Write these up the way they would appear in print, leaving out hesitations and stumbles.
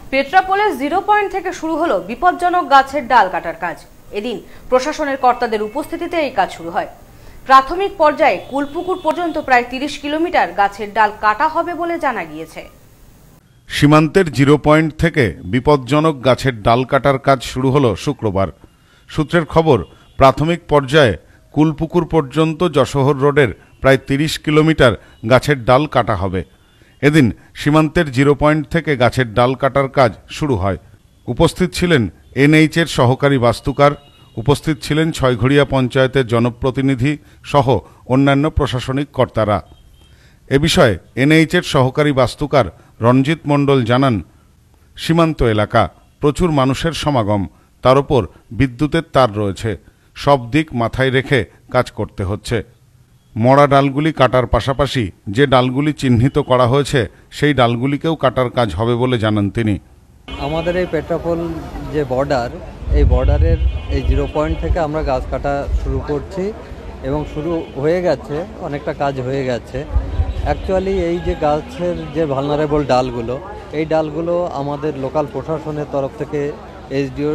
পেট্রাপোলের 0 point থেকে শুরু হলো বিপজ্জনক গাছের ডাল কাটার কাজ। এদিন প্রশাসনের কর্তাদের উপস্থিতিতে এই কাজ শুরু হয়। প্রাথমিক পর্যায়ে কুলপুকুর পর্যন্ত প্রায় 30 কিলোমিটার গাছের ডাল কাটা হবে বলে জানা গিয়েছে। সীমান্তের 0 পয়েন্ট থেকে বিপজ্জনক গাছের ডাল কাটার কাজ শুরু হলো শুক্রবার। সূত্রের খবর, প্রাথমিক পর্যায়ে কুলপুকুর পর্যন্ত যশোহর রোডের প্রায় 30 কিলোমিটার গাছের ডাল কাটা হবে। এদিন সীমান্তের 0 পয়েন্ট থেকে গাছের ডাল কাটার কাজ শুরু হয়। উপস্থিত ছিলেন এনএইচের সহকারী বাস্তুকার, উপস্থিত ছিলেন ছয়ঘড়িয়া পঞ্চায়েতের জনপ্রতিনিধি সহ অন্যান্য প্রশাসনিক কর্তারা। এ বিষয়ে এনএইচের সহকারী বাস্তুকার রঞ্জিত মণ্ডল জানান, সীমান্ত এলাকা, প্রচুর মানুষের সমাগম, তার উপর বিদ্যুতের তার রয়েছে, সব দিক মাথায় রেখে কাজ করতে হচ্ছে। মরা ডালগুলি কাটার পাশাপাশি যে ডালগুলি চিহ্নিত করা হয়েছে সেই ডালগুলিকেও কাটার কাজ হবে বলে জানান তিনি। আমাদের এই পেট্রাপোল যে বর্ডার, এই বর্ডারের এই 0 পয়েন্ট থেকে আমরা গাছ কাটা শুরু করছি এবং শুরু হয়ে গেছে, অনেকটা কাজ হয়ে গেছে। অ্যাকচুয়ালি এই যে গাছের যে ভালনারেবল ডালগুলো, এই ডালগুলো আমাদের লোকাল প্রশাসনের তরফ থেকে এসডিও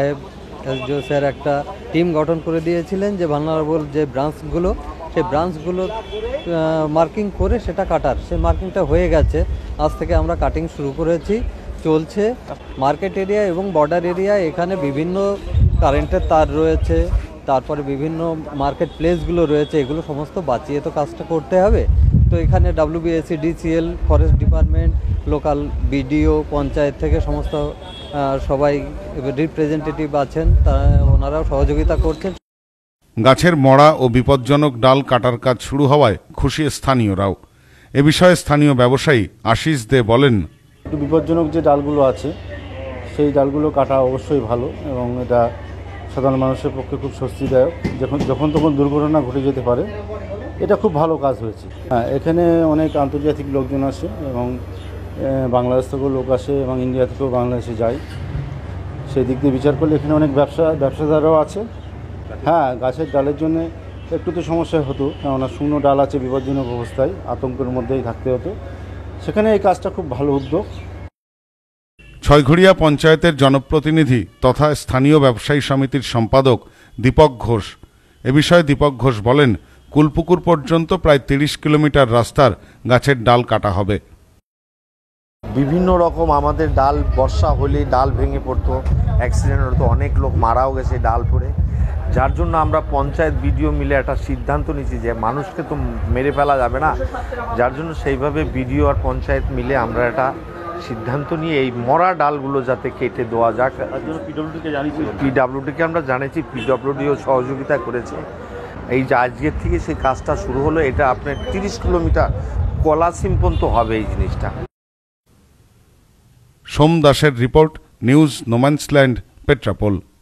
স্যার একটা টিম গঠন করে দিয়েছিলেন যে ভালনারেবল যে ব্রাঞ্চগুলো, সেই ব্রাঞ্চগুলো মার্কিং করে সেটা কাটার, সেই মার্কিংটা হয়ে গেছে। আজ থেকে আমরা কাটিং শুরু করেছি, চলছে। মার্কেট এরিয়া এবং বর্ডার এরিয়া, এখানে বিভিন্ন কারেন্টের তার রয়েছে, তারপরে বিভিন্ন মার্কেট প্লেসগুলো রয়েছে, এগুলো সমস্ত বাঁচিয়ে তো কাজটা করতে হবে। তো এখানে WBSC, DCL, forest department, local BDO, panchayat থেকে সমস্ত সবাই রিপ্রেজেন্টেটিভ আছেন, ওনারাও সহযোগিতা করছেন। গাছের মরা ও বিপজ্জনক ডাল কাটার কাজ শুরু হওয়ায় খুশি স্থানীয়রাও। এ বিষয়ে স্থানীয় ব্যবসায়ী আশিস দে বলেন, একটু বিপজ্জনক যে ডালগুলো আছে সেই ডালগুলো কাটা অবশ্যই ভালো এবং এটা সাধারণ মানুষের পক্ষে খুব স্বস্তিদায়ক। যখন তখন দুর্ঘটনা ঘটে যেতে পারে, এটা খুব ভালো কাজ হয়েছে। হ্যাঁ, এখানে অনেক আন্তর্জাতিক লোকজন আসে এবং বাংলাদেশ থেকেও লোক আসে এবং ইন্ডিয়া থেকেও বাংলাদেশে যায়। সেই দিক দিয়ে বিচার করলে এখানে অনেক ব্যবসাদাররাও আছে। হ্যাঁ, গাছের ডালের জন্য একটু তো সমস্যা হতো, কেননা শূন্য ডাল আছে, বিপজ্জনক অবস্থায় আতঙ্কের মধ্যেই থাকতে হতো। সেখানে এই কাজটা খুব ভালো উদ্যোগ। ছয়ঘড়িয়া পঞ্চায়েতের জনপ্রতিনিধি তথা স্থানীয় ব্যবসায়ী সমিতির সম্পাদক দীপক ঘোষ। এ বিষয়ে দীপক ঘোষ বলেন, কুলপুকুর পর্যন্ত প্রায় 30 কিলোমিটার রাস্তার গাছের ডাল কাটা হবে। বিভিন্ন রকম আমাদের ডাল বর্ষা হলে ডাল ভেঙে পড়তো, অ্যাক্সিডেন্ট হতো, অনেক লোক মারাও গেছে ডাল পড়ে। যার জন্য আমরা পঞ্চায়েত বিডিও মিলে একটা সিদ্ধান্ত নিয়েছি যে মানুষকে তো মেরে ফেলা যাবে না, যার জন্য সেইভাবে বিডিও আর পঞ্চায়েত মিলে আমরা একটা সিদ্ধান্ত নিয়ে এই মরা ডালগুলো যাতে কেটে দেওয়া যাক। পিডব্লিউডিকে আমরা জানিয়েছি, পিডব্লিউডিও সহযোগিতা করেছে। এই যে আজকের থেকে সেই কাজটা শুরু হলো, এটা আপনার 30 কিলোমিটার কলাসিম পর্যন্ত হবে এই জিনিসটা। সোম দাসের রিপোর্ট, নিউজ নোম্যান্সল্যান্ড, পেট্রাপোল।